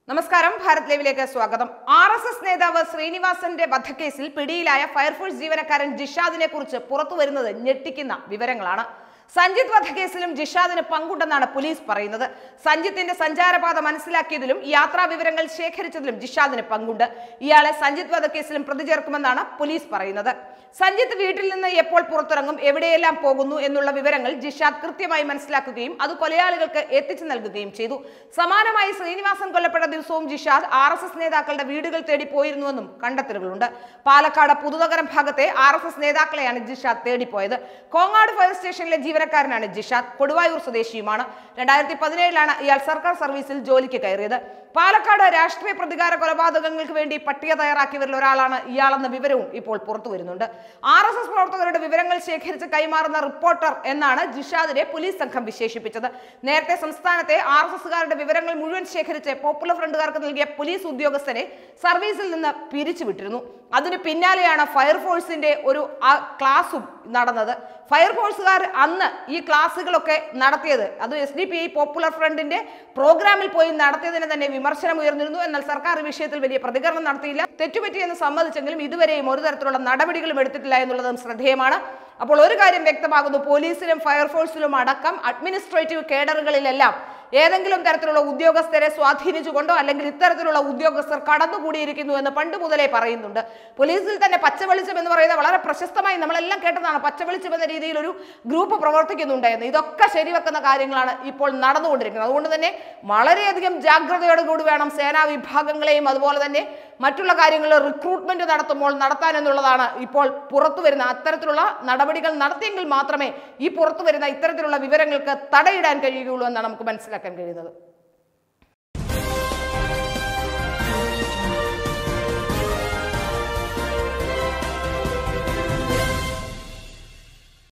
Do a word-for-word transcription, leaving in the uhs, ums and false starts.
നമസ്കാരം, ഭാരത് ലൈവിലേക്ക് സ്വാഗതം. ആർ എസ് എസ് നേതാവ് ശ്രീനിവാസന്റെ വധക്കേസിൽ പിടിയിലായ ഫയർഫോഴ്സ് ജീവനക്കാരൻ ജിഷാദിനെ കുറിച്ച് പുറത്തുവരുന്നത് ഞെട്ടിക്കുന്ന വിവരങ്ങളാണ്. സഞ്ജിത്ത് വധക്കേസിലും ജിഷാദിന് പങ്കുണ്ടെന്നാണ് പോലീസ് പറയുന്നത്. സഞ്ജിത്തിന്റെ സഞ്ചാരപാത മനസ്സിലാക്കിയതിലും യാത്രാ വിവരങ്ങൾ ശേഖരിച്ചതിലും ജിഷാദിന് പങ്കുണ്ട്. ഇയാളെ സഞ്ജിത്ത് വധക്കേസിലും പ്രതി ചേർക്കുമെന്നാണ് പോലീസ് പറയുന്നത്. സഞ്ജിത്ത് വീട്ടിൽ നിന്ന് എപ്പോൾ പുറത്തിറങ്ങും, എവിടെയെല്ലാം പോകുന്നു എന്നുള്ള വിവരങ്ങൾ ജിഷാദ് കൃത്യമായി മനസ്സിലാക്കുകയും അത് കൊലയാളികൾക്ക് എത്തിച്ചു നൽകുകയും ചെയ്തു. സമാനമായി ശ്രീനിവാസൻ കൊല്ലപ്പെട്ട ദിവസവും ജിഷാദ് ആർ എസ് എസ് നേതാക്കളുടെ വീടുകൾ തേടി പോയിരുന്നുവെന്നും കണ്ടെത്തലുകളുണ്ട്. പാലക്കാട് പുതുനഗരം ഭാഗത്തെ ആർ എസ് എസ് നേതാക്കളെയാണ് ജിഷാദ് തേടിപ്പോയത്. കോങ്ങാട് ഫയർ സ്റ്റേഷനിലെ ജീവനക്കാരനാണ് ജിഷാദ്. കൊടുവായൂർ സ്വദേശിയുമാണ്. രണ്ടായിരത്തി പതിനേഴിലാണ് ഇയാൾ സർക്കാർ സർവീസിൽ ജോലിക്ക് കയറിയത്. പാലക്കാട് രാഷ്ട്രീയ പ്രതികാര കൊലപാതകങ്ങൾക്ക് വേണ്ടി പട്ടിക തയ്യാറാക്കിയവരിൽ ഒരാളാണ് ഇയാളെന്ന വിവരവും ഇപ്പോൾ പുറത്തു വരുന്നുണ്ട്. ആർ എസ് എസ് പ്രവർത്തകരുടെ വിവരങ്ങൾ ശേഖരിച്ച് കൈമാറുന്ന റിപ്പോർട്ടർ എന്നാണ് ജിഷാദിനെ പോലീസ് സംഘം വിശേഷിപ്പിച്ചത്. നേരത്തെ സംസ്ഥാനത്തെ ആർ എസ് എസുകാരുടെ വിവരങ്ങൾ മുഴുവൻ ശേഖരിച്ച് പോപ്പുലർ ഫ്രണ്ടുകാർക്ക് നൽകിയ പോലീസ് ഉദ്യോഗസ്ഥനെ സർവീസിൽ നിന്ന് പിരിച്ചുവിട്ടിരുന്നു. അതിന് പിന്നാലെയാണ് ഫയർഫോഴ്സിന്റെ ഒരു ക്ലാസും നടന്നത്. ഫയർഫോഴ്സുകാർ അന്ന് ഈ ക്ലാസുകളൊക്കെ നടത്തിയത് അത് S D P I popular ഫ്രണ്ടിന്റെ പ്രോഗ്രാമിൽ പോയി നടത്തിയതിന് തന്നെ വിമർശനം ഉയർന്നിരുന്നു. എന്നാൽ സർക്കാർ വിഷയത്തിൽ വലിയ പ്രതികരണം നടത്തിയില്ല. തെറ്റുപറ്റിയെന്ന് സമ്മതിച്ചെങ്കിലും ഇതുവരെയും ഒരു തരത്തിലുള്ള നടപടികളും എടുത്തിട്ടില്ല എന്നുള്ളതും ശ്രദ്ധേയമാണ്. അപ്പോൾ ഒരു കാര്യം വ്യക്തമാകുന്നു, പോലീസിലും ഫയർഫോഴ്സിലും അടക്കം അഡ്മിനിസ്ട്രേറ്റീവ് കേഡറുകളിലെല്ലാം ഏതെങ്കിലും തരത്തിലുള്ള ഉദ്യോഗസ്ഥരെ സ്വാധീനിച്ചുകൊണ്ടോ അല്ലെങ്കിൽ ഇത്തരത്തിലുള്ള ഉദ്യോഗസ്ഥർ കടന്നുകൂടിയിരിക്കുന്നു എന്ന് പണ്ട് മുതലേ പറയുന്നുണ്ട്. പോലീസിൽ തന്നെ പച്ചവെളിച്ചം എന്ന് പറയുന്നത് വളരെ പ്രശസ്തമായി നമ്മളെല്ലാം കേട്ടതാണ്. പച്ചവെളിച്ചം എന്ന രീതിയിൽ ഒരു ഗ്രൂപ്പ് പ്രവർത്തിക്കുന്നുണ്ടായിരുന്നു. ഇതൊക്കെ ശരിവെക്കുന്ന കാര്യങ്ങളാണ് ഇപ്പോൾ നടന്നുകൊണ്ടിരിക്കുന്നത്. അതുകൊണ്ട് തന്നെ വളരെയധികം ജാഗ്രതയോടുകൂടി വേണം സേനാ വിഭാഗങ്ങളെയും അതുപോലെ തന്നെ മറ്റുള്ള കാര്യങ്ങളിൽ റിക്രൂട്ട്മെന്റ് നടത്തുമ്പോൾ നടത്താൻ എന്നുള്ളതാണ് ഇപ്പോൾ പുറത്തു വരുന്ന അത്തരത്തിലുള്ള നടപടികൾ നടത്തിയെങ്കിൽ മാത്രമേ ഈ പുറത്തു വരുന്ന ഇത്തരത്തിലുള്ള വിവരങ്ങൾക്ക് തടയിടാൻ കഴിയുകയുള്ളൂ എന്നാണ് നമുക്ക് മനസ്സിലാക്കാൻ കഴിയുന്നത്.